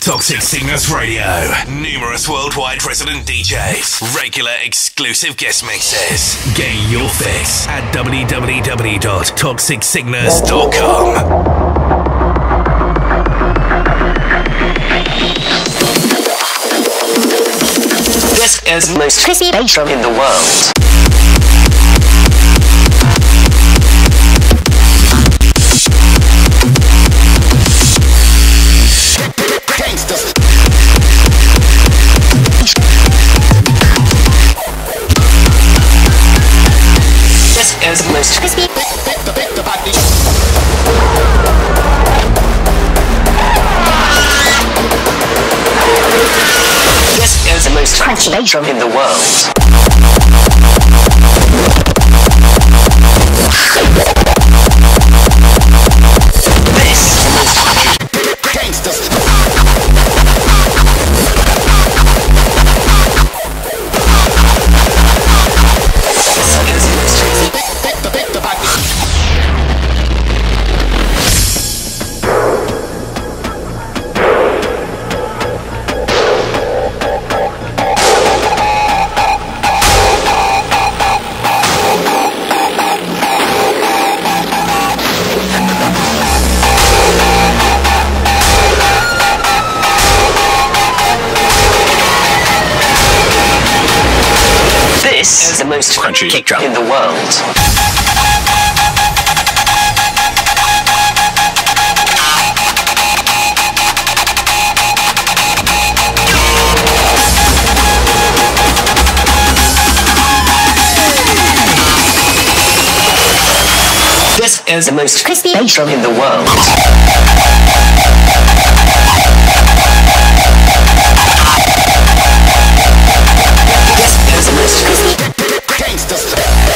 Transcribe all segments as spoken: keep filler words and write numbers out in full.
Toxic Sickness Radio. Numerous worldwide resident D Js. Regular exclusive guest mixes. Get your fix at w w w dot toxic sickness dot com. This is the most crispy bass drum in the world. This is the most crispy. This is the most crunchy bass drum in the world. This is the most crunchy gangsters. This is the most crunchy kick drum in the world. This is the most crispy bass drum in the world. This is the most crispy gangsters.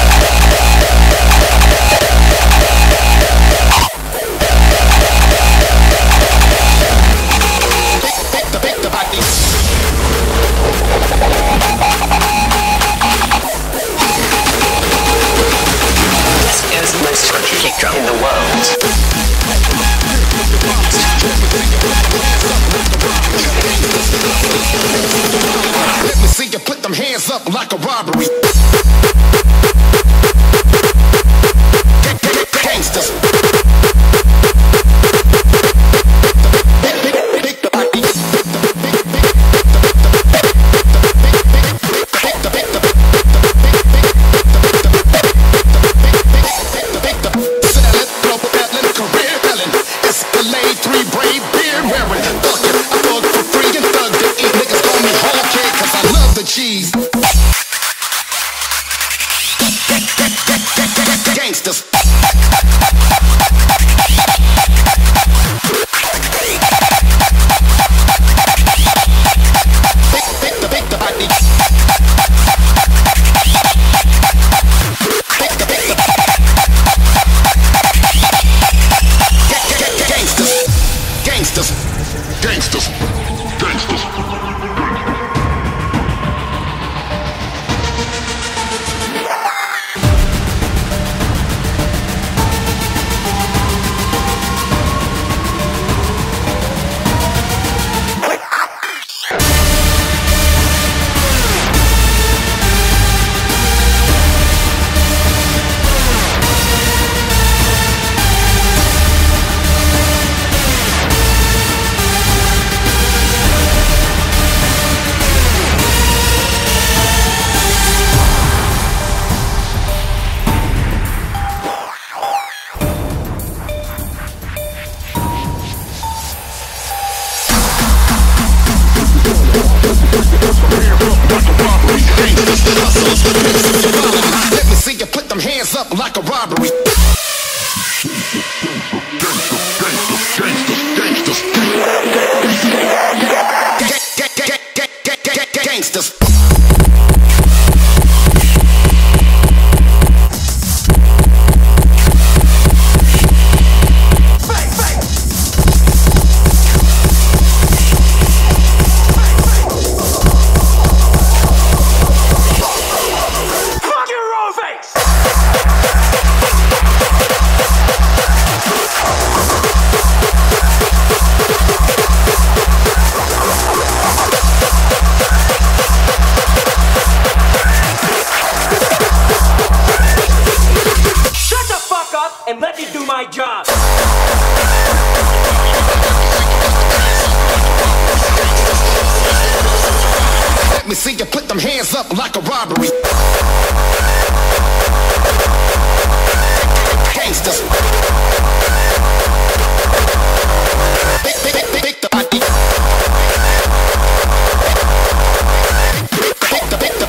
Kick drum in the world. Let me see you put them hands up like a robbery. Gangsters. Cheese. Gangsters. Gangsters. Gangsters. Gangsters. Let me see you put them hands up like a robbery. Gangsters. Fuck your own face! me see you put them hands up like a robbery. Gangsters. Big, big, big, big, big the body. Big, big, the, big the.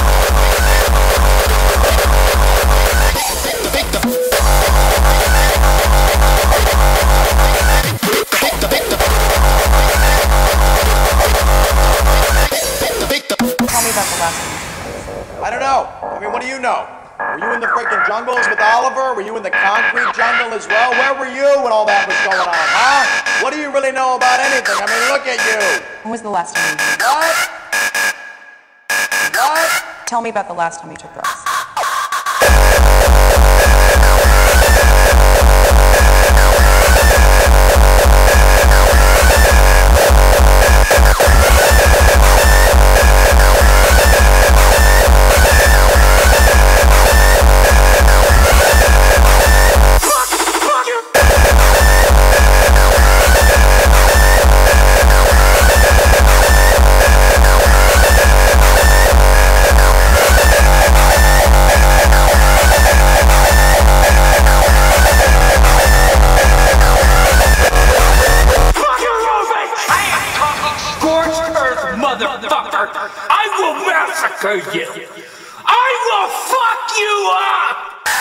Big, the, big the. Big, the, big the. Tell me about the last one. I don't know. I mean, what do you know? Were you in the freaking jungles with Oliver? Were you in the concrete jungle as well? Where were you when all that was going on, huh? What do you really know about anything? I mean, look at you. When was the last time you took What? What? Tell me about the last time you took drugs. Motherfucker, I will massacre you. I will fuck you up.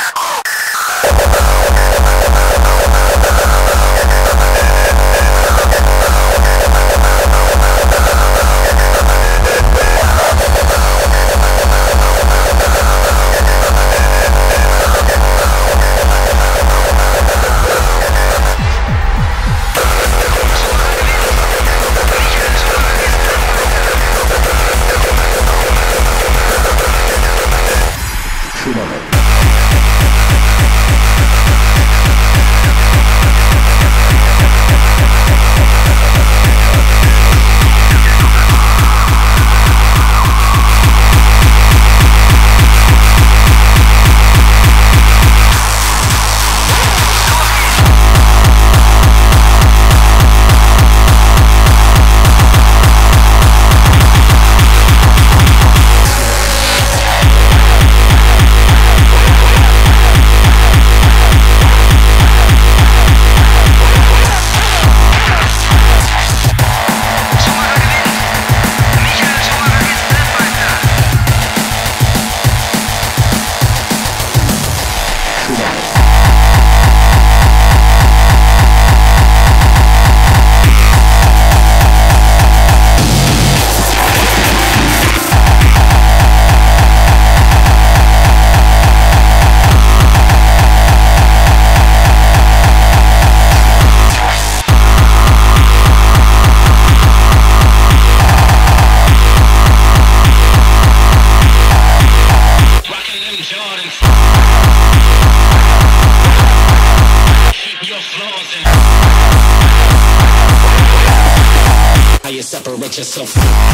How you separate yourself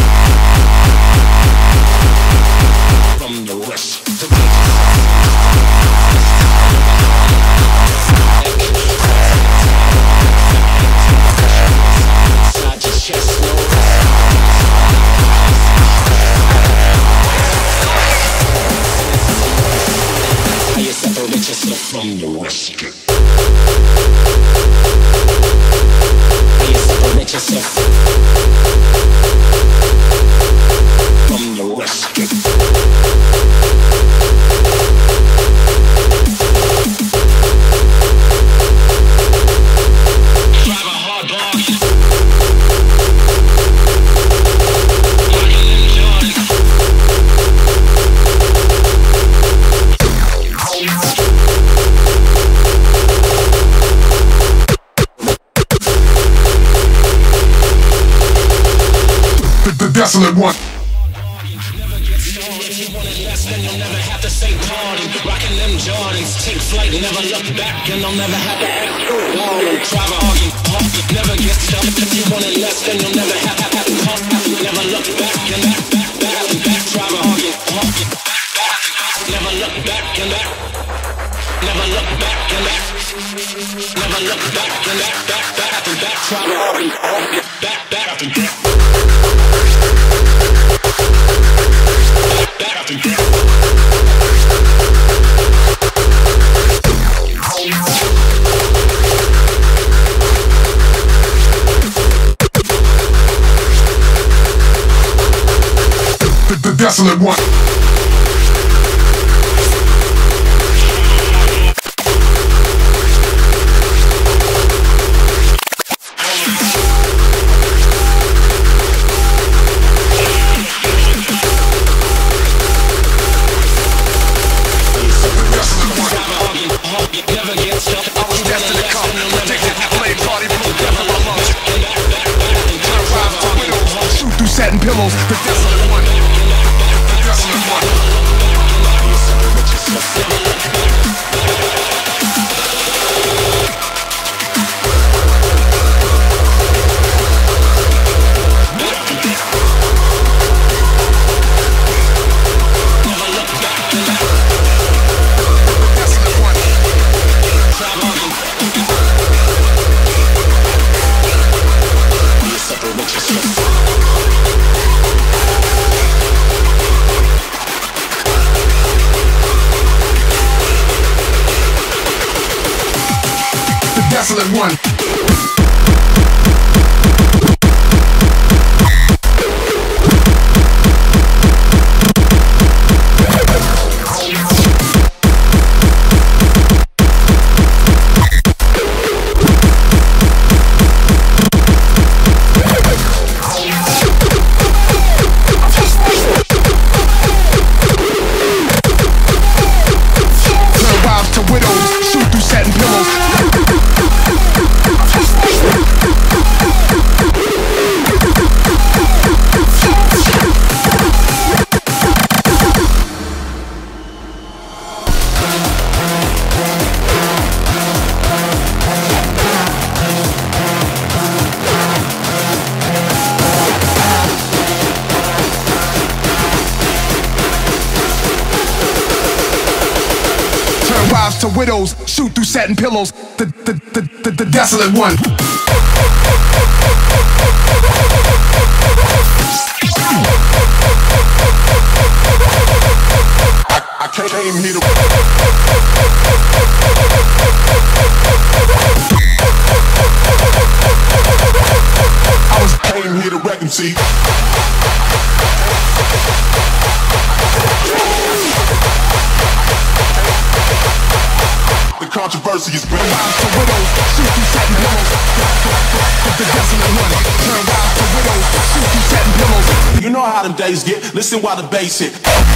from the rest. Inside your chest, no How you separate yourself from the rest. How you separate yourself from the rest. Drive a hard bargain. Rockin' them Jordans. The desolate one. Then you'll never have to say pardon. Rockin' them Jordans, take flight, never look back, and I'll never have to act all and try to argue. Never get stuck if you want it less, then you'll never have to have to pump. Never look back and back, back, back, and back, try to argue. Never look back and back. Never look back and back. Never look back and back, back, back, and back, try to argue. Back, back, and back. desolate one. Satin pillows, the desolate one. The desolate one. Desolate one. Turn wives to widows, shoot through satin pillows. Wives to widows, shoot through satin pillows. The the the the, the desolate one. I, I came here to. I was came here to wreck and see. Controversy is real. Wives to widows, shoot through satin pillows. The desolate one. Turn wives to widows, shoot through satin pillows. You know how them days get. Listen while the bass hit.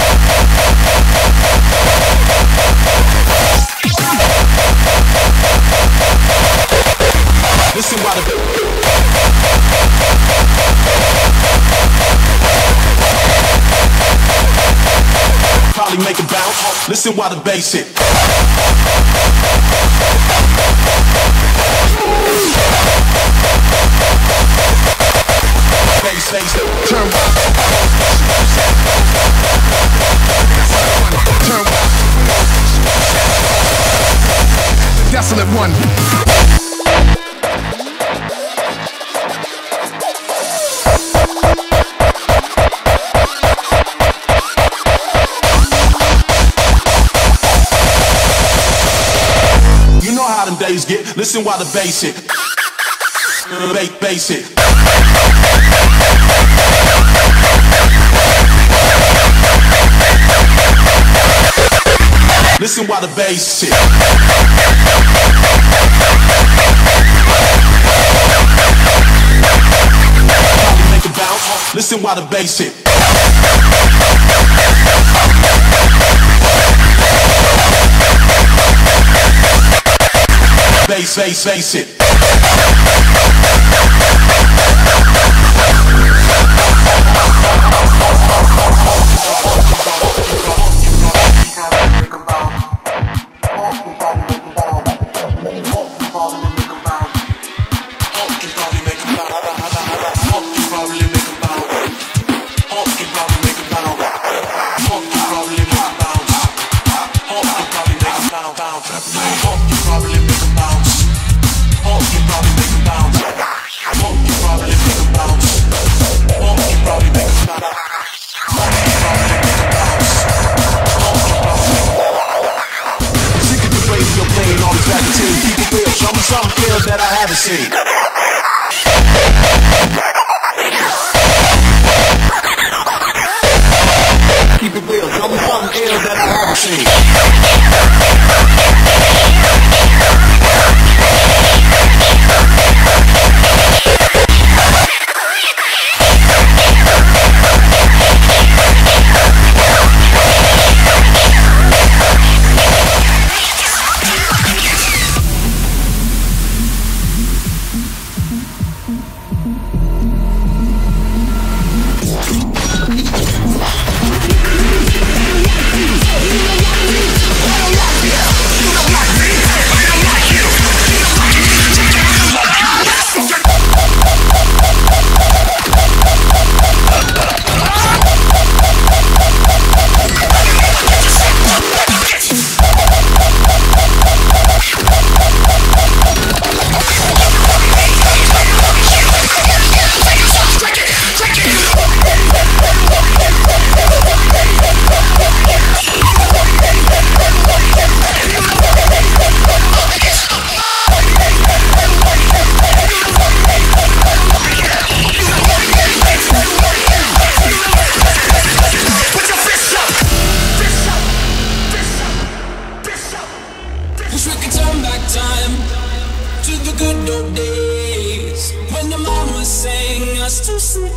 Listen while the probably make a bounce. Listen while the bass hit. Bass, bass, turn wild. Turn wild. The desolate one. Days get, listen while the bass hit. Bass, bass hit. Listen while the bass hit. Probably make a bounce. Listen while the bass hit. Bass, bass, bass it. That I haven't seen.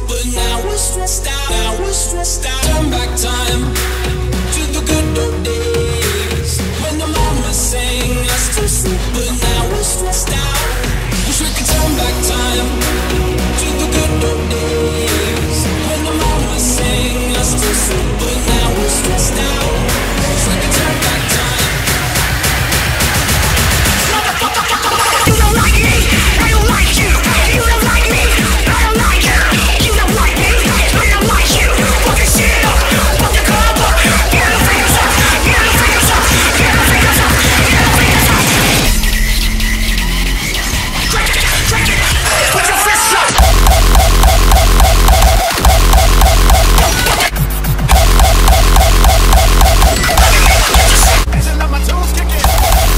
but now we're stressed out. Now we're stressed out. Turn back time to the good old days when the mama sang us to sleep, but now we're stressed out. Wish we could turn back time to the good old days when the mama sang us to sleep, but now we're stressed out. Wish we could turn back time. You don't like me, I don't like you. You don't like me, I don't like you. You don't like me, I don't like you. Fuck this shit up, fuck the club up. Get the fingers up, get the fingers up, get the fingers up, get the fingers up. Drink it, drink it, put your fists up. Let my toes kick in.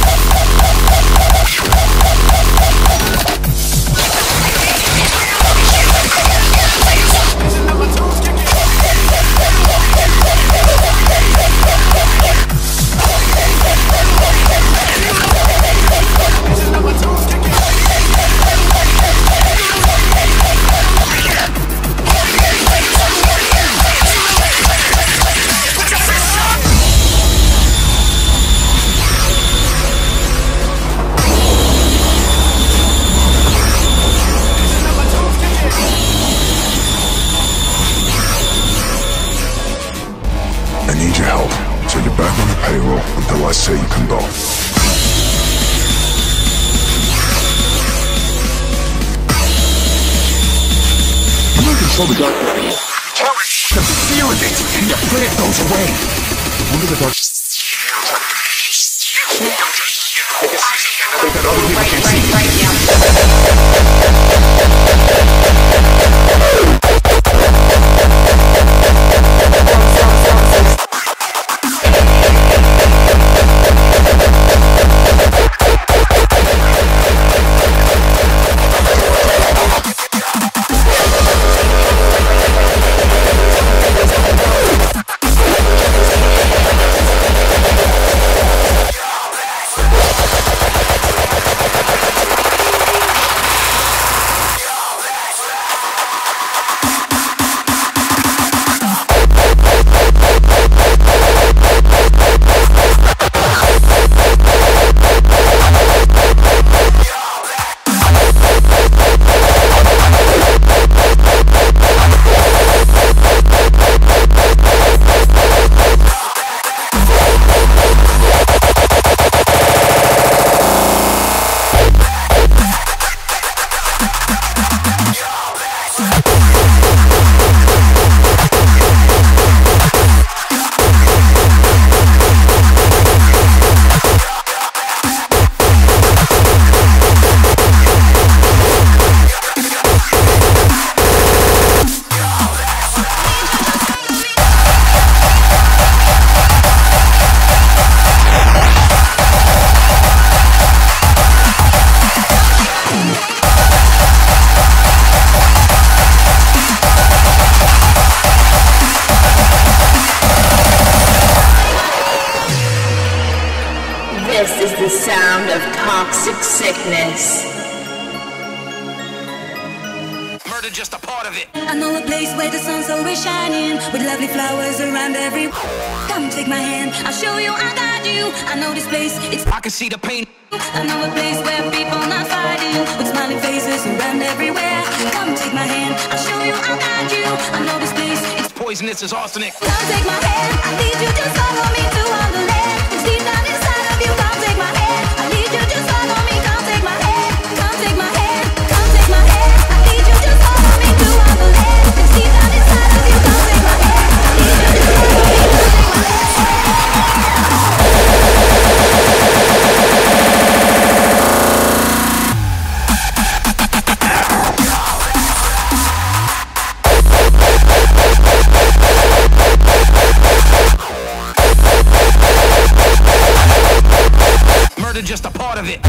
I need your help, so you're back on the payroll until I say you can go. I'm gonna control the dark area. The fear of it, and you put it goes away. Under the dark. That other people can see. Right now. This is the sound of toxic sickness. Murder just a part of it. I know a place where the sun's always shining, with lovely flowers around every. Come take my hand, I'll show you, I got you. I know this place, it's. I can see the pain. I know a place where people not fighting, with smiling faces around everywhere. Come take my hand, I'll show you, I got you. I know this place, it's Poisonous as arsenic. Come take my hand, I need you, just follow me to Wonderland. It's deep down inside of you, come take my hand. I need you, just follow me, come take my hand. Come take my hand, come take my hand. I need you, just follow me to Wonderland. It's deep down inside of you, come take my hand. I need you, just follow me, come take my hand. Just a part of it.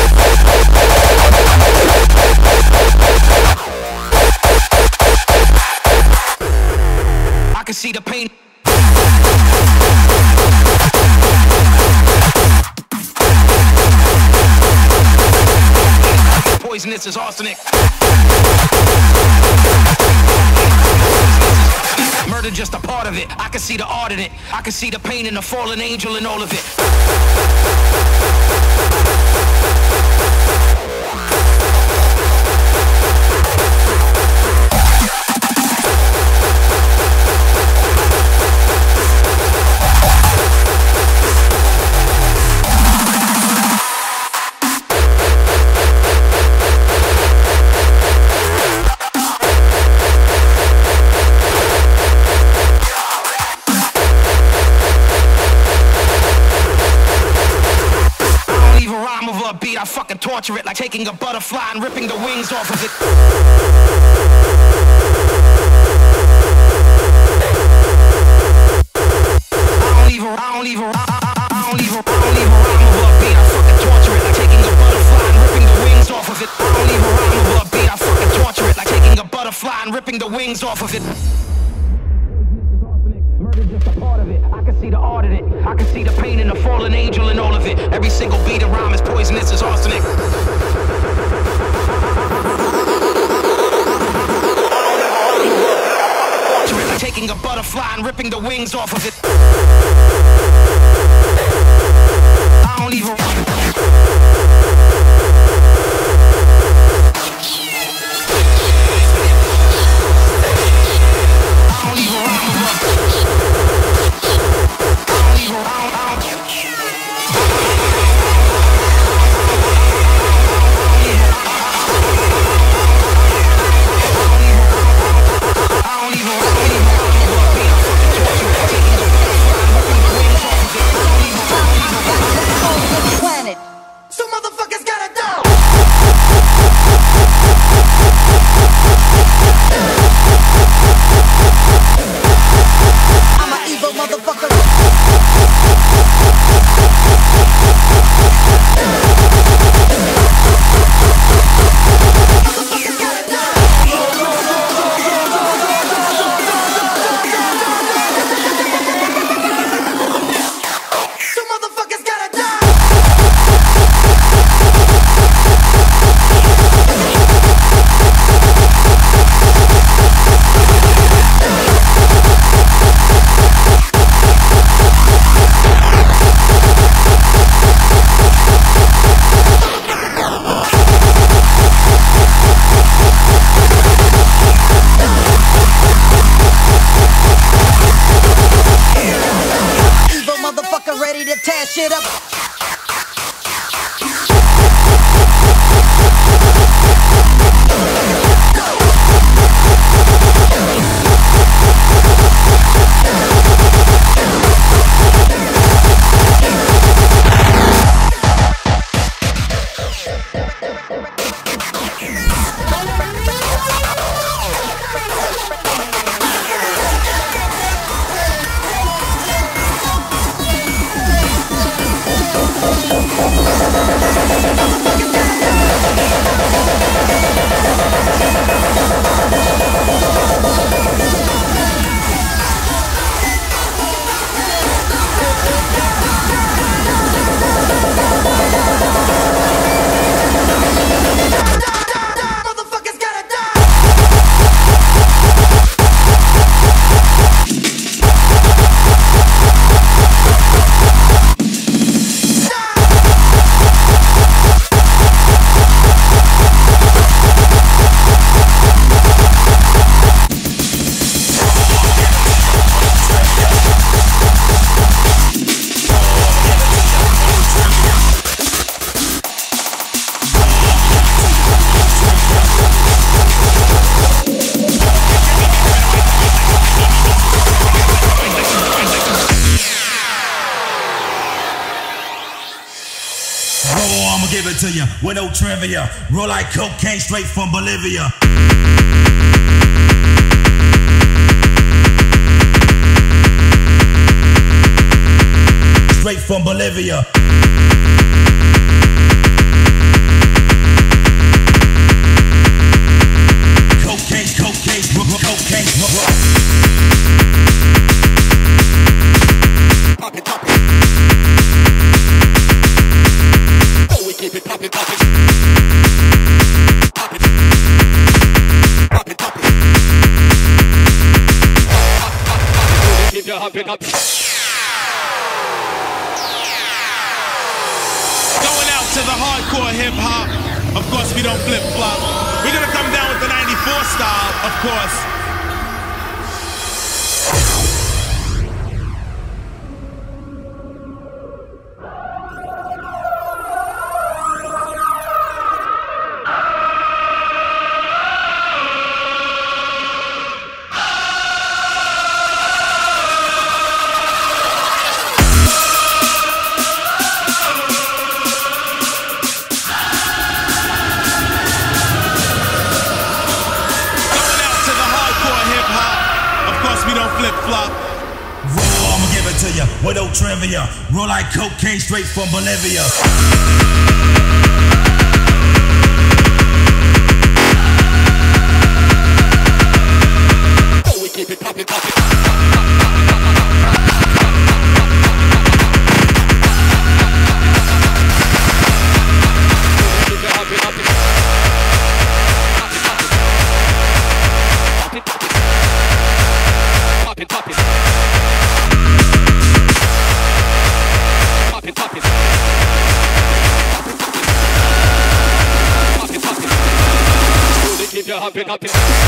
I can see the pain. Poisonous as arsenic. murder just a part of it. I can see the art in it. I can see the pain in the fallen angel and all of it. I fucking torture it like taking a butterfly and ripping the wings off of it. I don't even, I don't even, I don't even, I don't even rhyme over a beat. I fucking torture it like taking a butterfly and ripping the wings off of it. I don't even rhyme over a beat. I fucking torture it like taking a butterfly and ripping the wings off of it. Murder just a part of it. I can see the art in it. I can see the pain in the fallen angel and all of it. Every single beat and rhyme is poisonous as arsenic. Like taking a butterfly and ripping the wings off of it. I don't even. Give it to you with no trivia. Roll like cocaine straight from Bolivia. Straight from Bolivia. Cocaine, cocaine, cocaine, pop it, pop it. Keep it, pop it, pop it. Pop it. Pop it, pop it. Pop, pop, you hopping up. Going out to the hardcore hip hop. Of course, we don't flip flop. We're gonna come down with the ninety-four style, of course. With no trivia, roll like cocaine straight from Bolivia. We keep it poppin', poppin'. Keep it hoppin', hoppin'. Poppin', poppin'. Poppin', poppin'. Poppin', poppin'. Poppin', poppin'. Slowly keep you hoppin', hoppin'.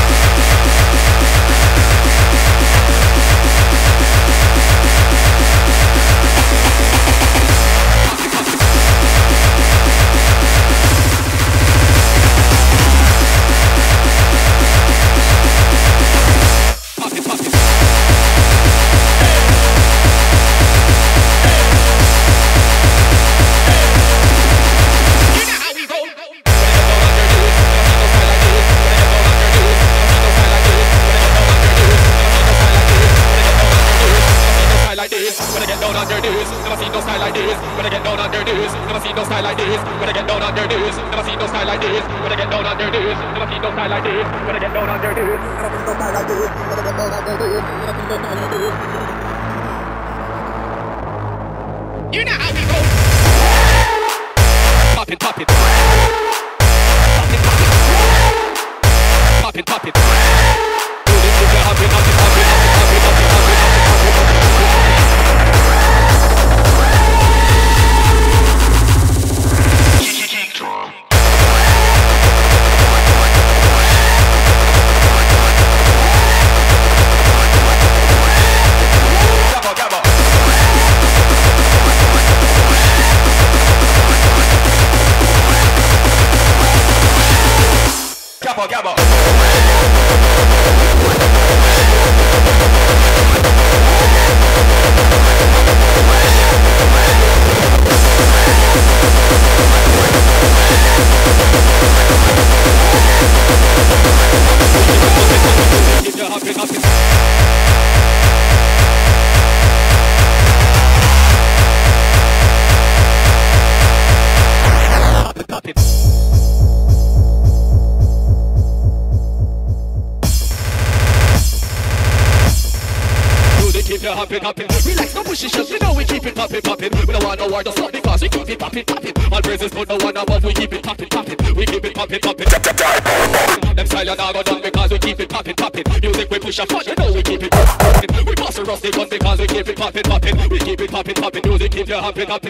You know how we go. Poppin', poppin'. Poppin', poppin'. Poppin', poppin'. Do this with your hoppin', hoppin', hoppin', hoppin', hoppin', hoppin', hoppin', Gabba, gabba. Keep your hopping, hopping. Hopping, hopping. Keep it hoppin', hoppin'. Relax, no push it, you know we keep it poppin', poppin'. We don't want no war, just stop because we keep it poppin', poppin'. All praises put the one above, we keep it poppin', poppin'. We keep it poppin', poppin'. Them silent now go down because we keep it poppin', poppin'. Music we push a fun, you know we keep it poppin'. We bust a rusty gun because we keep it poppin', poppin'. We keep it poppin', poppin'. Music keep you hoppin', hoppin'.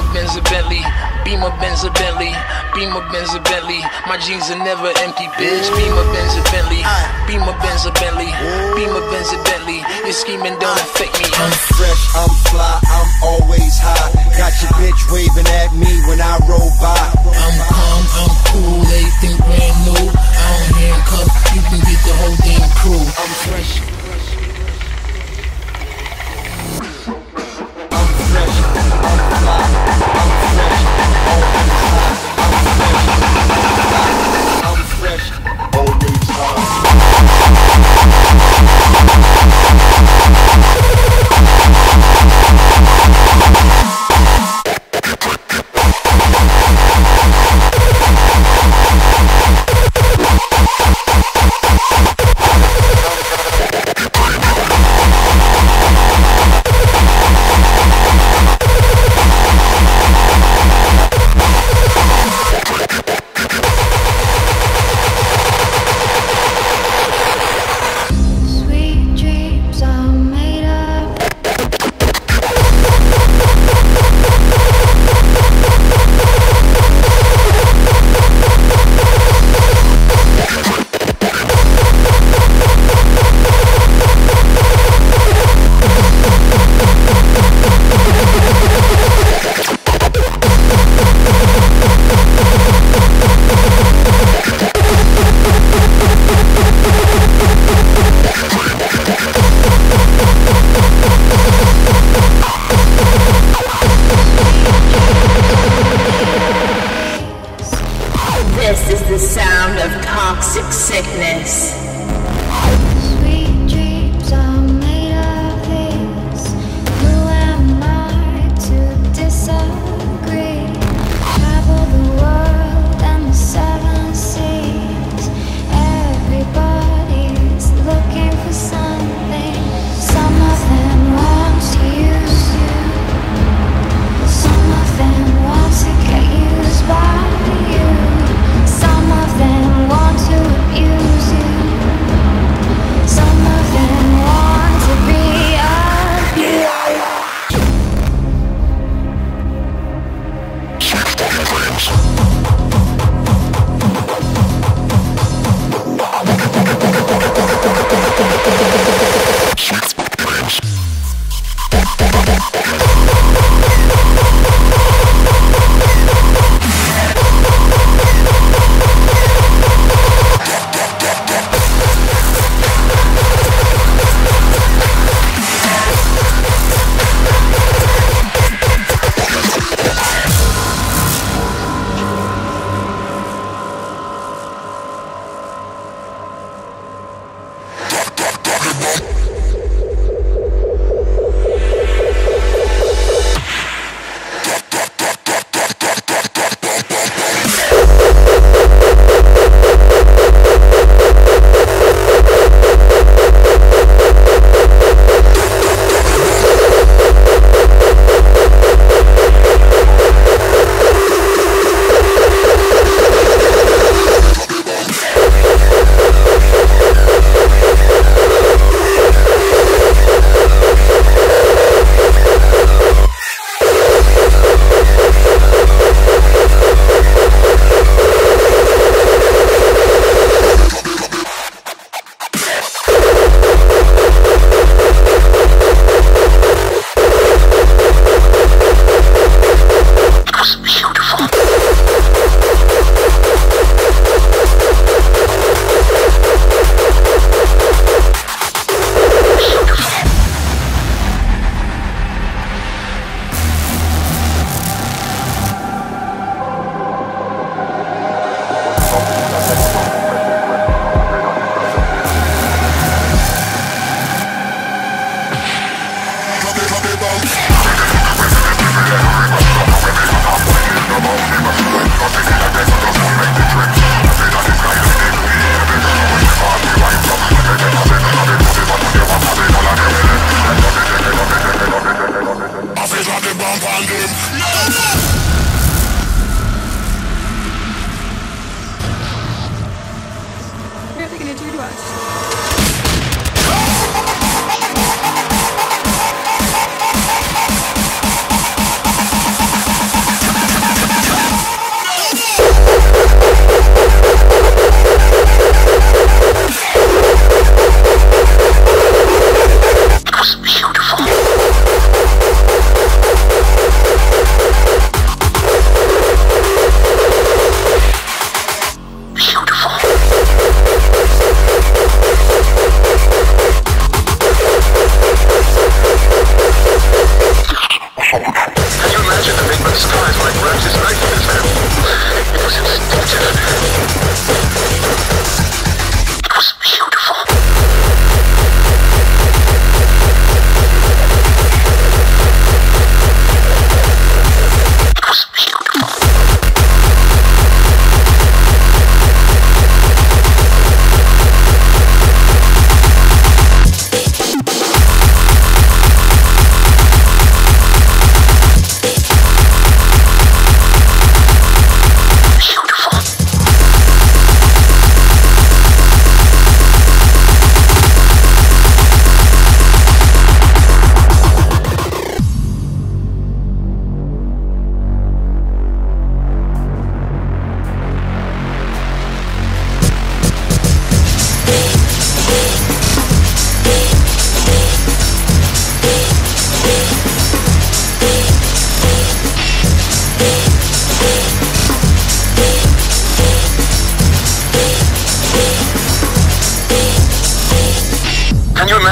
Benz a Bentley, Beamer Benz a Bentley, Beamer Benz a Bentley. My jeans are never empty, bitch. Beamer Benz a Bentley, Beamer Benz a Bentley, Beamer Benz a Bentley. Your scheming don't affect me. I'm fresh, I'm fly, I'm always high. Got your bitch waving at me when I roll by. I'm calm, I'm cool, everything brand new. I don't handcuff, you can get the whole damn crew. I'm fresh. I'm fresh, I'm fly, I'm fresh, always high. I'm fresh, always high. This is the sound of toxic sickness. Sweet dreams are made of this. Who am I to disagree? Travel the world and the seven seas. Everybody's looking for something. Some of them want to use you. Some of them want to get used by you. Some of them want to abuse you. Some of them want to be abused.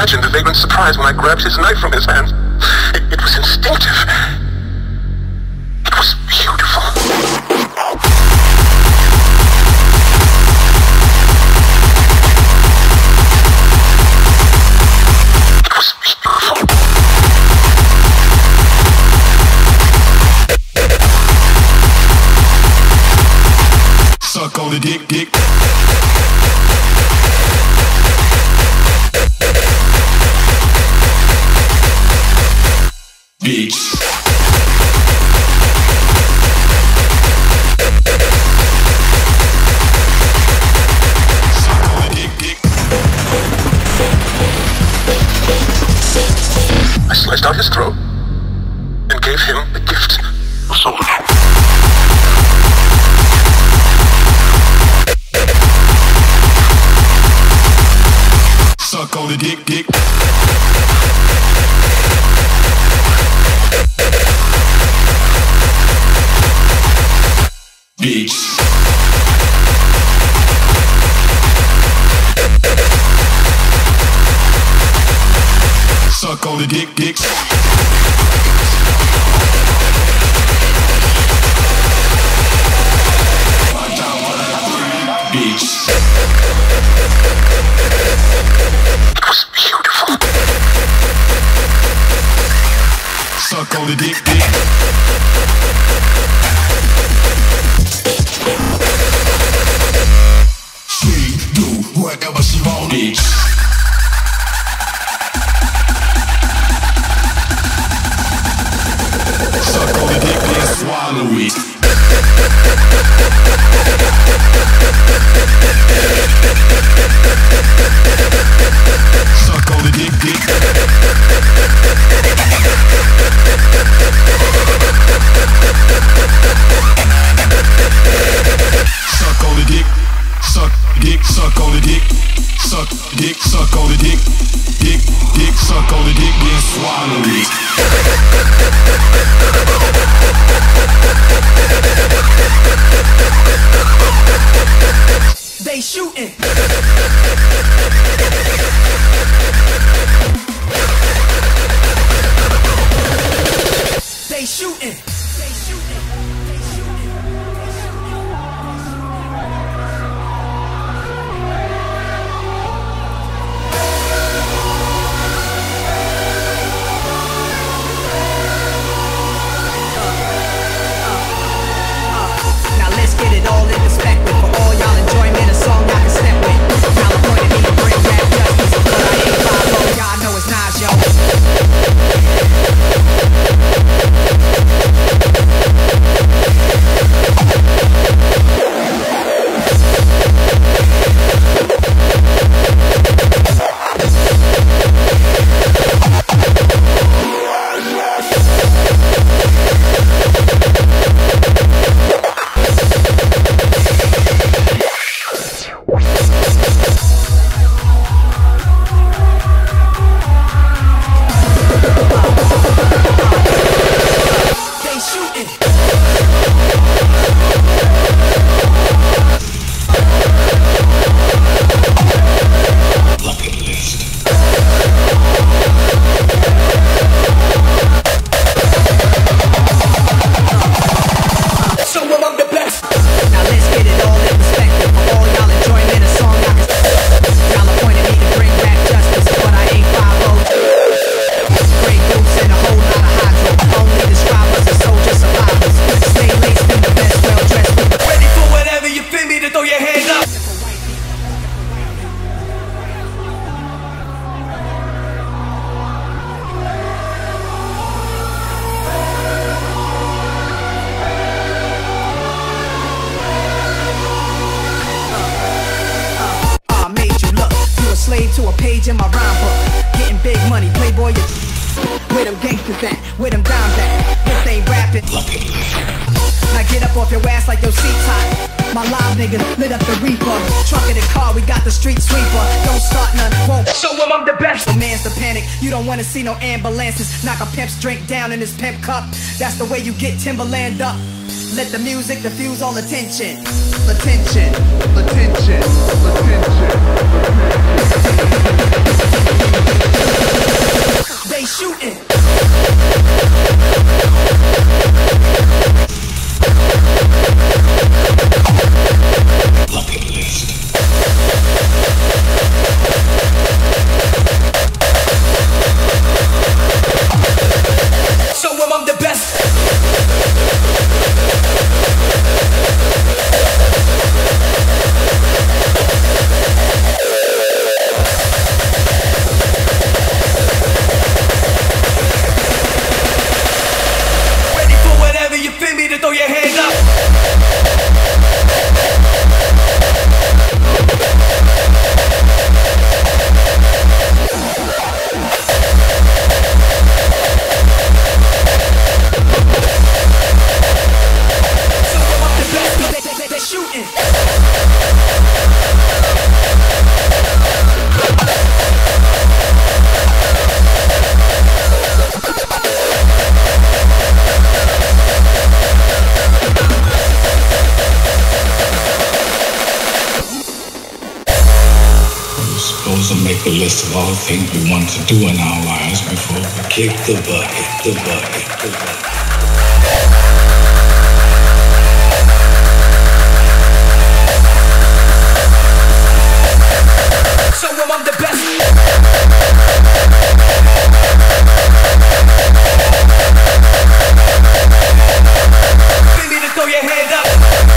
imagine the vagrant's surprise when I grabbed his knife from his hand. It, it was instinctive. It was beautiful. Suck on the dick, dick. Bitch. Suck on the dick, dick. I sliced out his throat and gave him a gift of soul. Suck on the dick, dick. Bitch. Suck on the dick, dick. Bitch. It was beautiful. Suck on the dick, dick. She do whatever she want, bitch. Suck on the dick, then swallow it. Suck on the dick, dick. Suck on the dick, suck dick, suck on the dick, suck dick, suck on the dick, dick, dick, suck on the dick, then swallow it. They shooting. They shooting. They shooting. Now let's get it all in perspective for all y'all enjoyment. A song y'all can step with. Y'all appointed me to bring back justice, but I ain't five oh. Y'all know it's Nas, yo. Slave to a page in my rhyme book. Getting big money, playboy. Where them gangsters at? Where them dimes at? This ain't rapping. Now get up off your ass like your seat's hot. My live niggas lit up the reaper. Truck in the car, we got the street sweeper. Don't start none, won't show him I'm the best. The man's the panic. You don't wanna see no ambulances. Knock a pimp's drink down in his pimp cup. That's the way you get Timberland up. Let the music diffuse all attention. Attention, attention, attention, attention. shooting. Bucket list. Show 'em I'm the best. Ready for whatever you feel me to throw your hands up. Supposed to make a list of all the things we want to do in our lives before we kick the bucket, the bucket, the bucket. Show 'em I'm the best. Feel me to throw your hands up.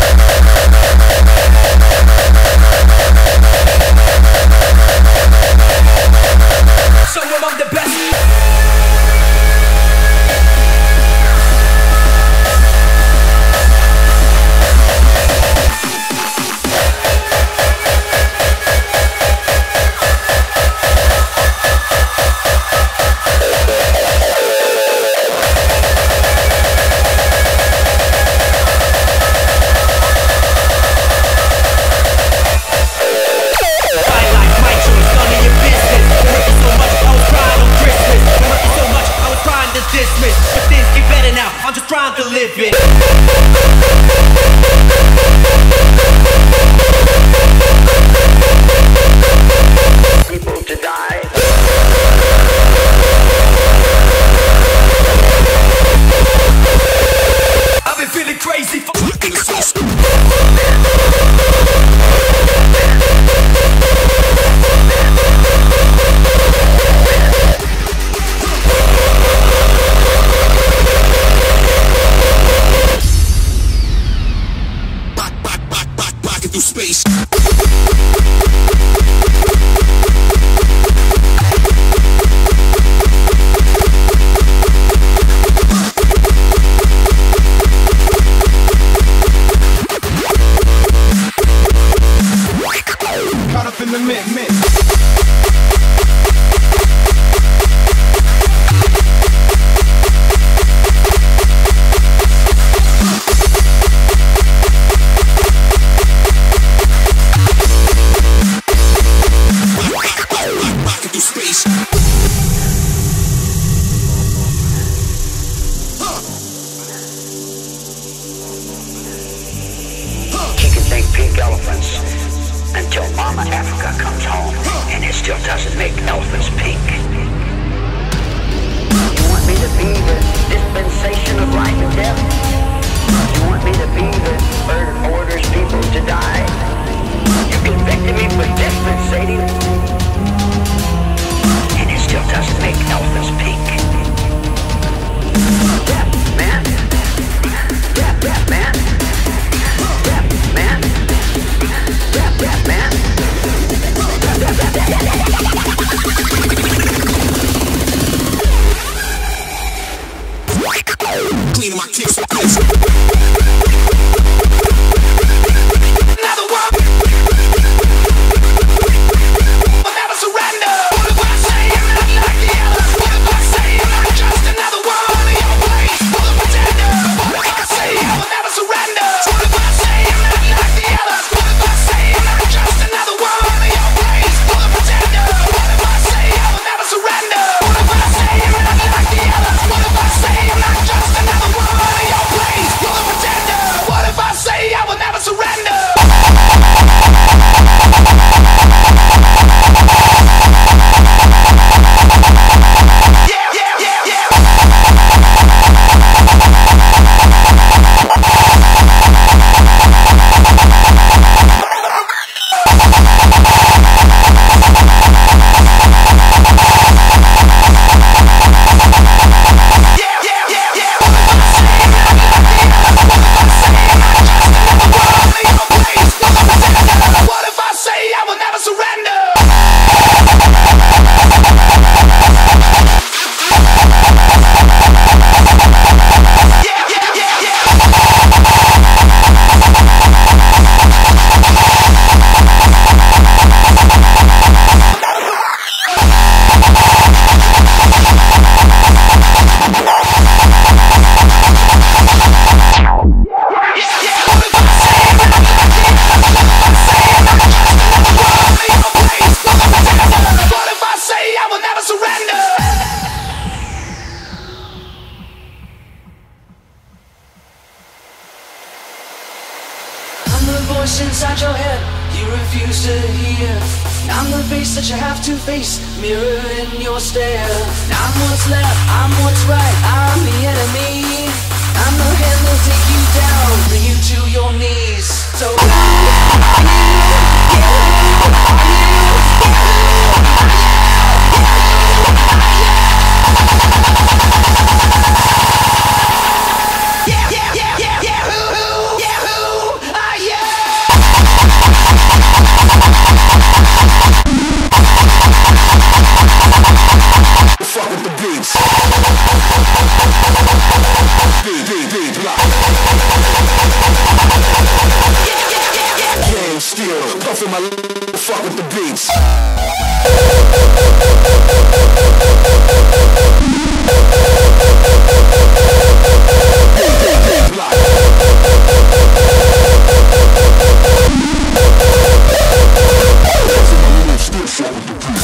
Show 'em I'm the best. But things get better now, I'm just trying to live it. People to die. I've been feeling crazy for through space. Caught up in the mix, mix. Until Mama Africa comes home and it still doesn't make elephants pink. You want me to be the dispensation of life and death? You want me to be the bird that orders people to die? You convicted me for dispensating and it still doesn't make elephants pink. Death, man. Death, death, man. Death, man. Death, death, man. Death, death, death. Cleaning my kicks with this. Another one. I'll never surrender. What if I say I'm not like the others? What if I say I'm not just another one in your place? For the pretender. What if I say I will never surrender? What if I say I'm not like the others? What if I say I'm not just another one in your place? For the pretender. What if I say I will never surrender? What if I say I'm not like the others? What if I say I'm not just another one in your place? For the pretender. voice inside your head you refuse to hear. I'm the face that you have to face, mirror in your stare. I'm what's left, I'm what's right, I'm the enemy. I'm the hand that'll take you down, bring you to your knees. So fuck with the beats. Beat, beat, beat, block. Game steel, puffin' my fuck with the beats. Beat, beat, beat, block. Still fuck with the beats.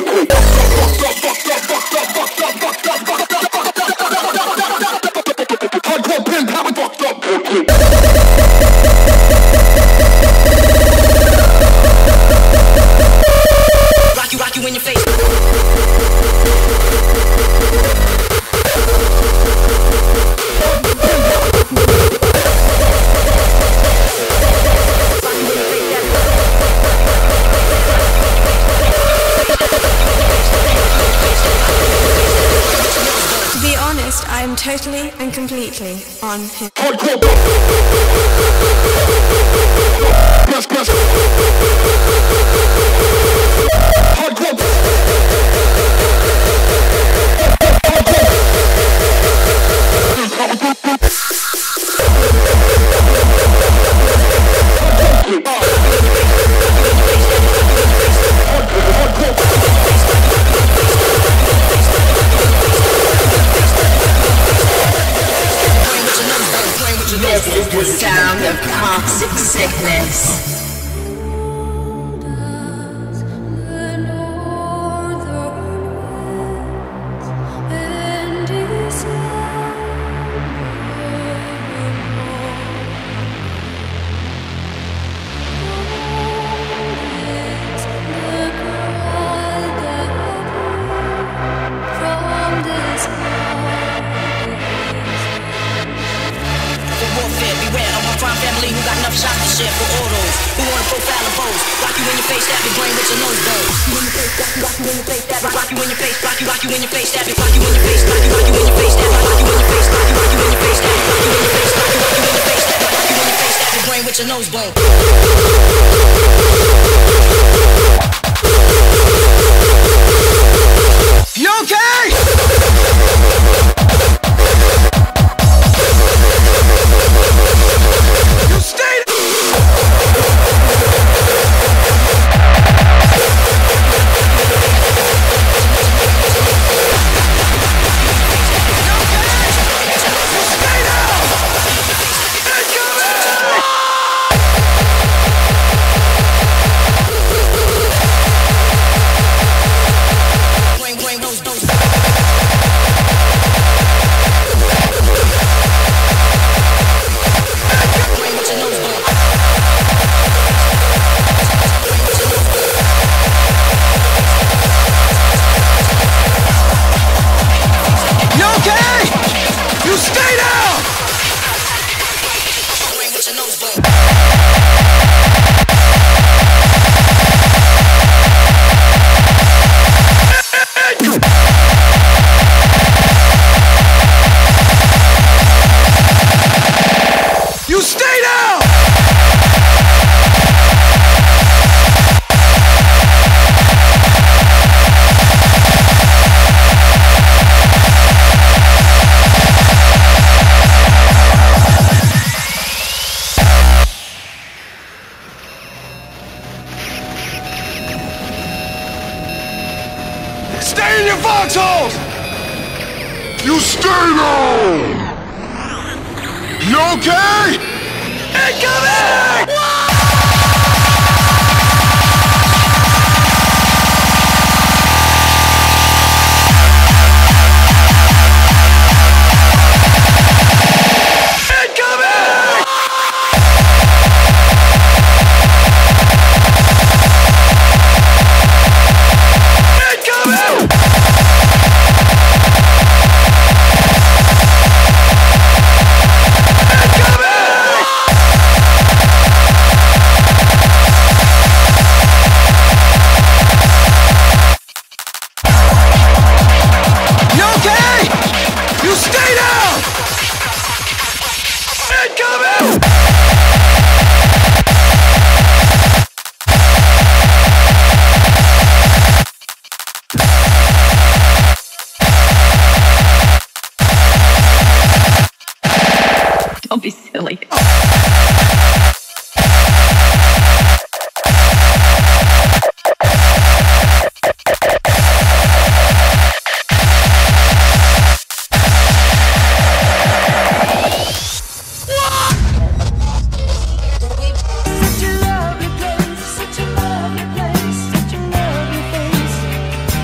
Hardcore pimp, how we fucked up. Rock you, rock you in your face. I'm totally and completely on him. Hardcore. Press, press. Hardcore. This is the sound of toxic sickness. You stay down! You okay? Incoming! Don't be silly. Such a lovely place, such a lovely place, such a lovely place.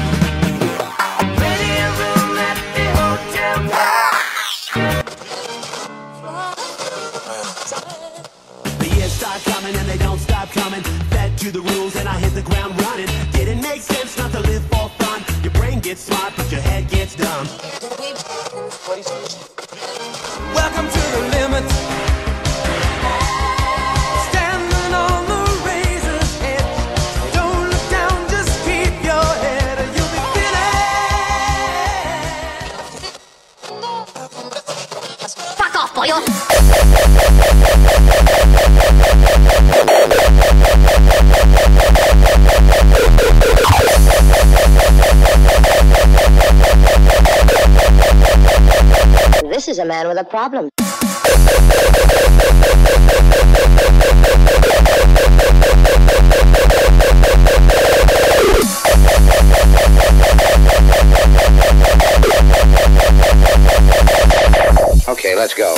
get smart, but your head gets dumb. Welcome to the limit. Standing on the razor's edge. Don't look down, just keep your head, or you'll be feeling. Fuck off, boy. This is a man with a problem. Okay, let's go.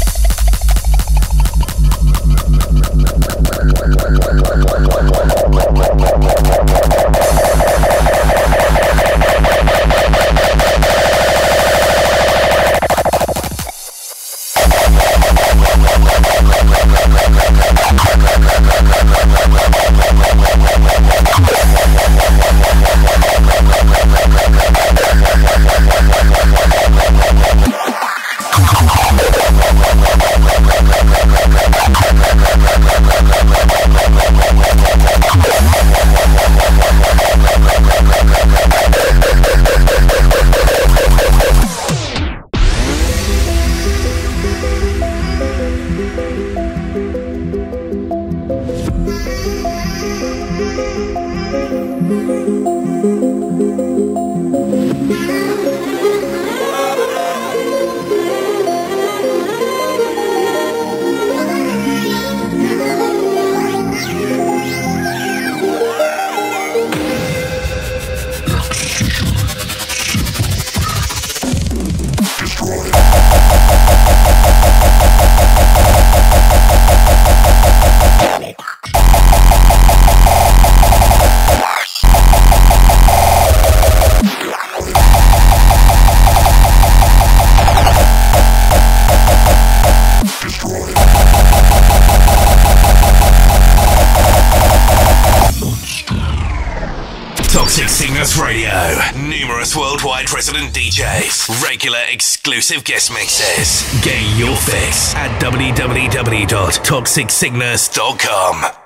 Toxic Sickness Radio. Numerous worldwide resident D Js. Regular exclusive guest mixes. Get your fix at w w w dot toxic sickness dot com.